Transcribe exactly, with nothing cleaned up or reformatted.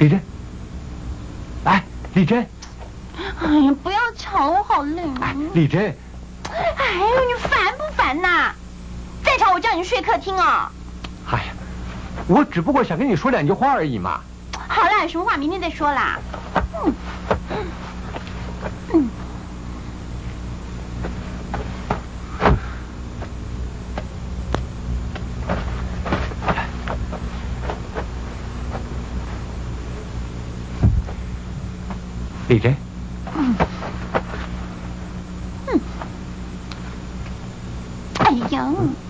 丽珍，来，丽珍。 哎呀，不要吵，我好累。 哎，丽珍。 哎呦，你烦不烦呐？再吵我叫你睡客厅哦。 哎呀，我只不过想跟你说两句话而已嘛。 好啦，有什么话明天再说啦。嗯嗯。 丽珍。 嗯。嗯。哎呀。